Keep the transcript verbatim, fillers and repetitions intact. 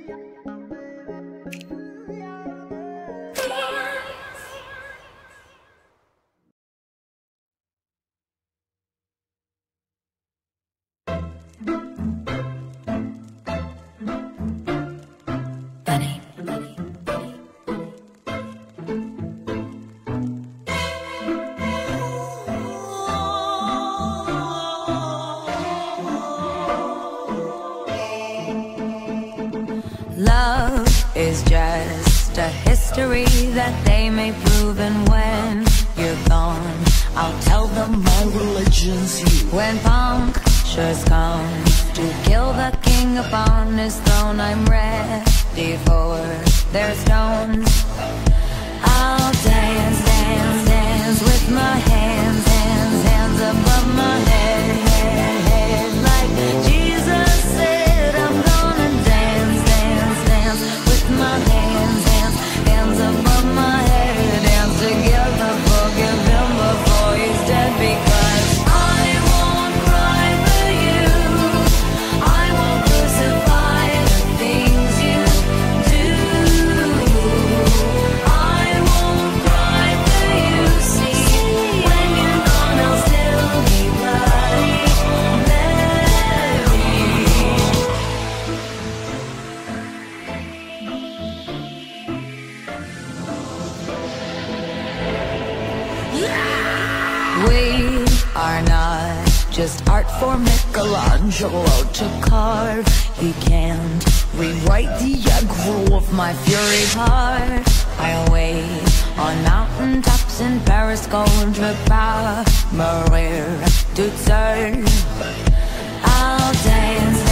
Bunny. Love is just a history that they may prove, and when you're gone, I'll tell them my religion's you. When punctures come to kill the king upon his throne, I'm ready for their stones. I'll dance, dance, dance with my hands, hands, hands above my head, head, head. Like Jesus said, I'm gonna dance, dance, dance with my hands, hands, hands above my head. Dance together, forgive him before he's dead, because I won't cry for you, I won't crucify the things you do. I won't cry for you, see, when you're gone I'll still be bloody Mary. We are not just art for Michelangelo to carve. He can't rewrite the aggro of my fury heart. I'll wait on mountaintops in Paris, contre pas mourir toute seule. I'll dance,